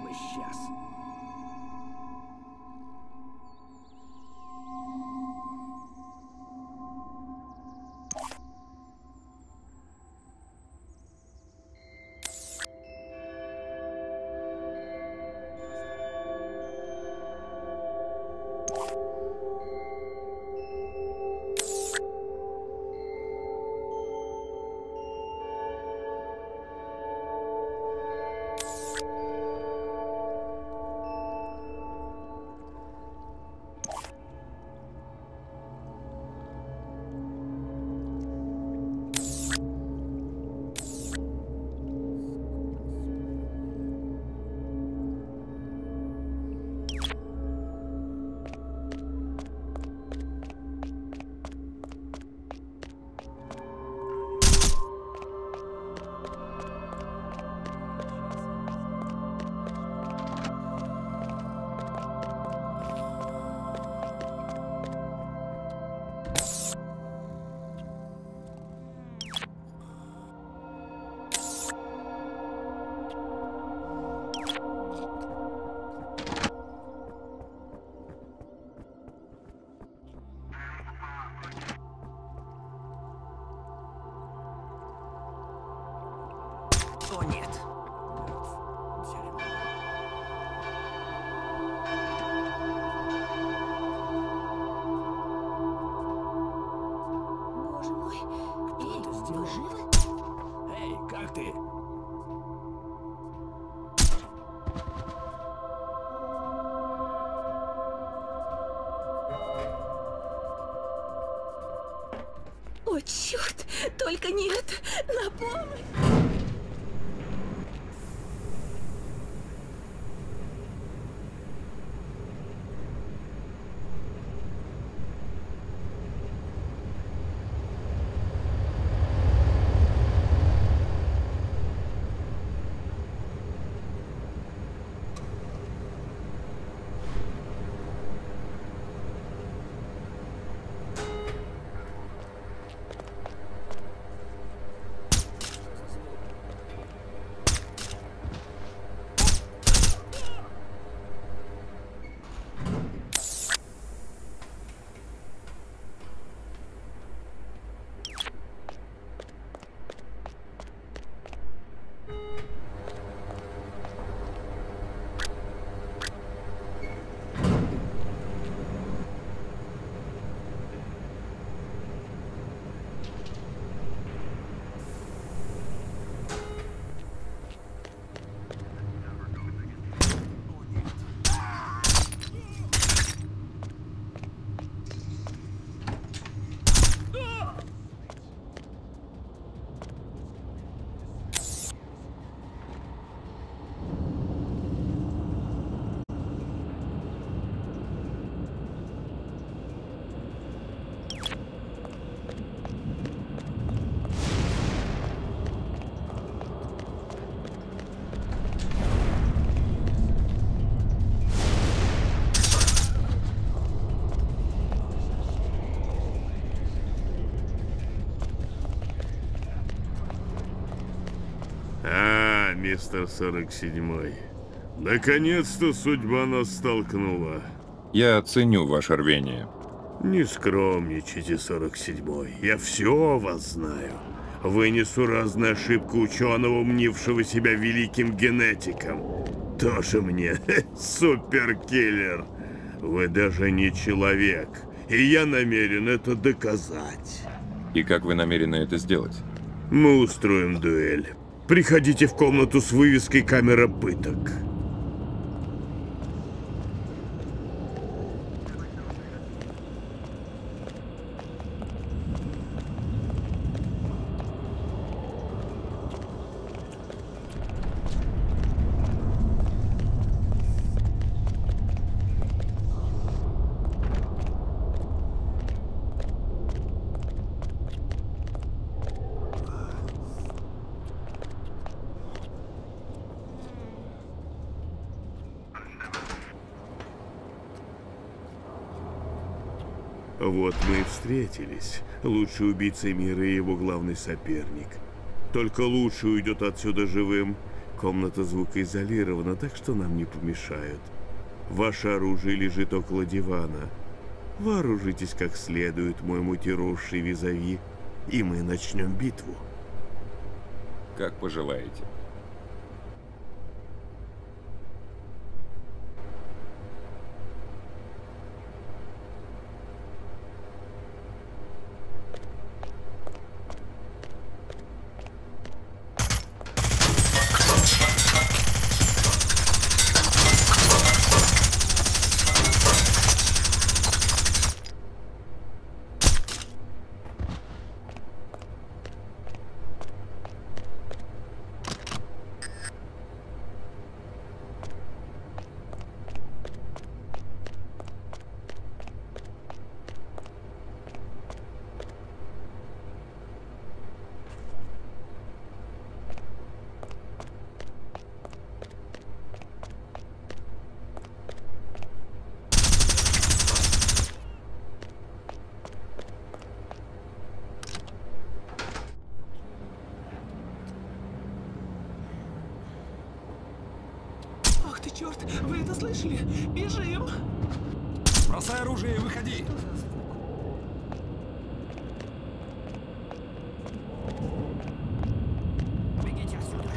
бы сейчас. О, нет. Боже мой. Эй, вы живы? Эй, как ты? О, черт! Только не это! На помощь! Мистер 47-й. Наконец-то судьба нас столкнула. Я ценю ваше рвение. Не скромничайте, 47-й. Я все о вас знаю. Вы несуразная ошибка ученого, мнившего себя великим генетиком. Тоже мне суперкиллер. Вы даже не человек. И я намерен это доказать. И как вы намерены это сделать? Мы устроим дуэль. Приходите в комнату с вывеской «Камера пыток». Вот мы и встретились. Лучший убийца мира и его главный соперник. Только лучший уйдет отсюда живым. Комната звукоизолирована, так что нам не помешают. Ваше оружие лежит около дивана. Вооружитесь как следует, мой мутировавший визави, и мы начнем битву. Как пожелаете. Ах ты черт, вы это слышали? Бежим! Бросай оружие и выходи! Бегите отсюда!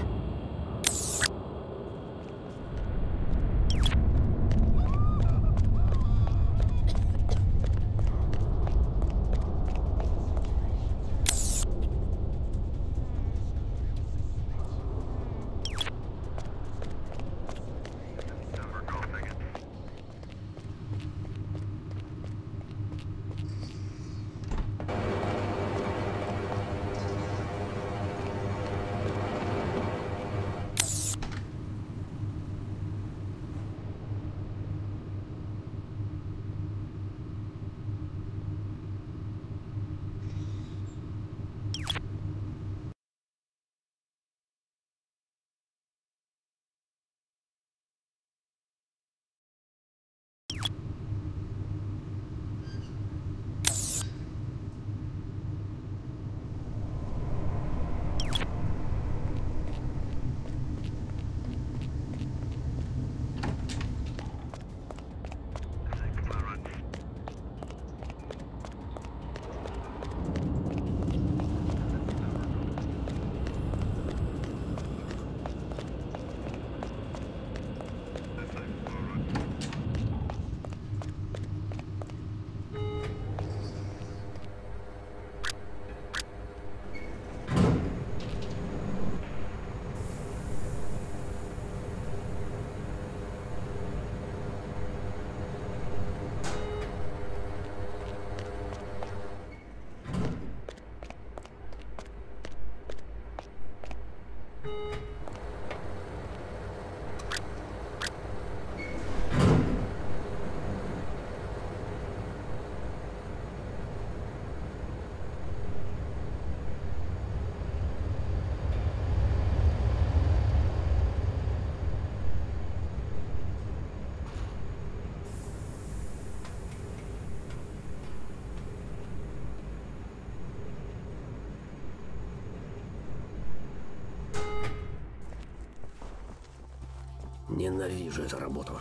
Ненавижу эту работу.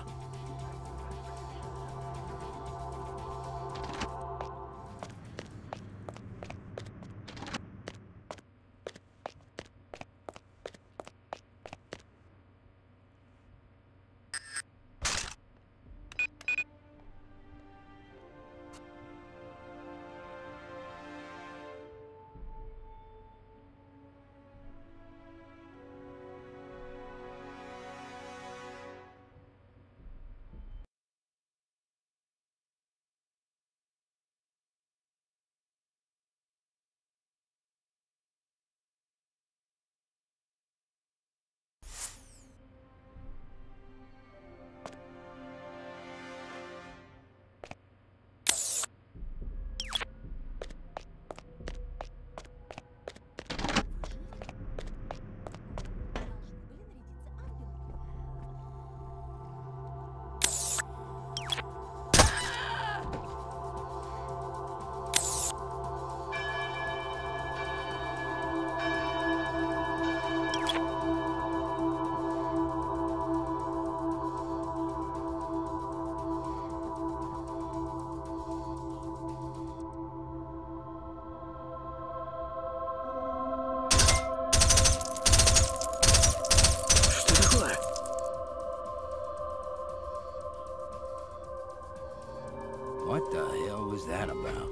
was that about?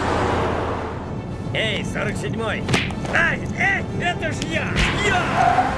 Эй, 47-й! Ай, это ж я! Я!